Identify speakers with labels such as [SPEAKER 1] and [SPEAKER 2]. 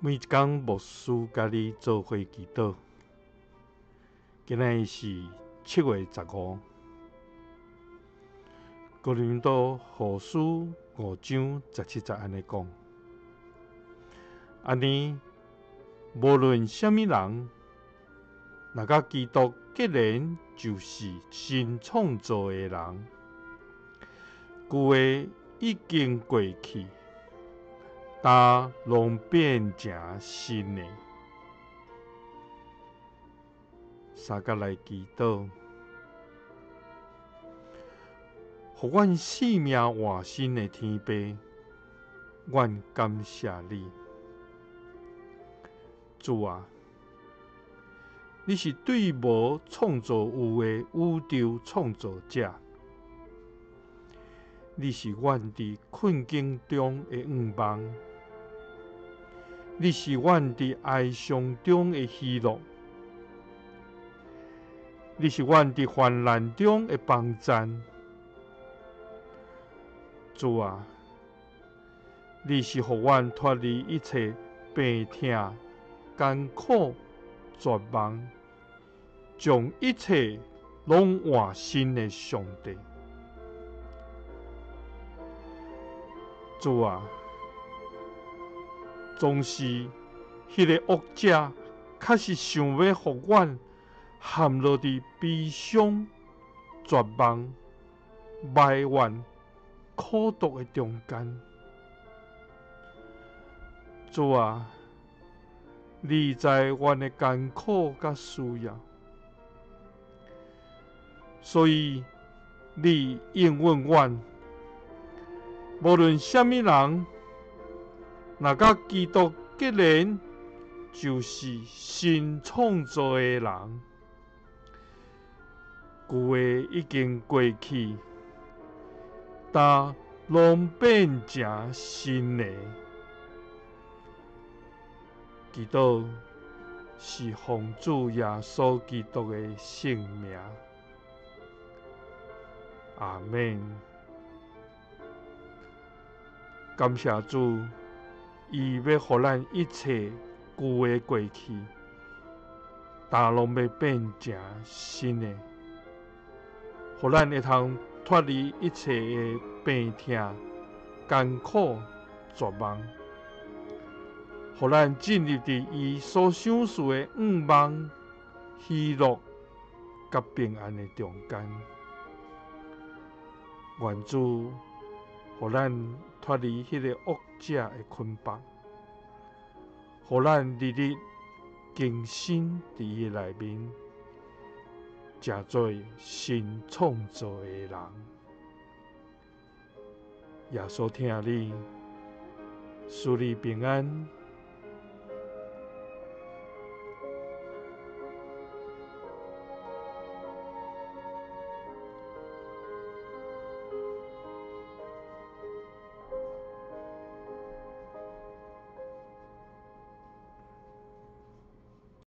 [SPEAKER 1] 每一天牧师甲你做伙祈祷。今日是7月15，哥林多后书5章17节安尼讲：安尼，无论什么人，若甲基督结连，就是新创造的人，旧的已经过去，但拢变成新的。三甲来祈祷，互阮性命换新的天父，阮感谢你，主啊！你是对无创造有的宇宙创造者，你是阮伫困境中的盼望，你是阮伫哀伤中的喜乐。你是阮伫患难中的帮赞，主啊！你是互阮脱离一切病痛、艰苦、绝望，将一切拢换新的上帝。主啊！总是迄个恶者，确实想要互阮陷落伫悲伤、绝望、埋怨、苦毒的中间。主啊！你知阮的艰苦甲需要，所以你应允阮，无论什么人，若甲基督结连，就是新创造的人。旧的已经过去，但拢变成新的。祈祷是奉主耶稣基督的圣名，阿们。感谢主，伊要互咱一切旧的过去，但拢要变成新的。互咱会通脱离一切的病痛、艰苦、绝望，互咱进入伫伊所赏赐的盼望、喜乐甲平安的中间。愿主互咱脱离迄个恶者的捆绑，互咱日日更新伫伊内面，成做新创造的人。耶稣听你，赐你平安。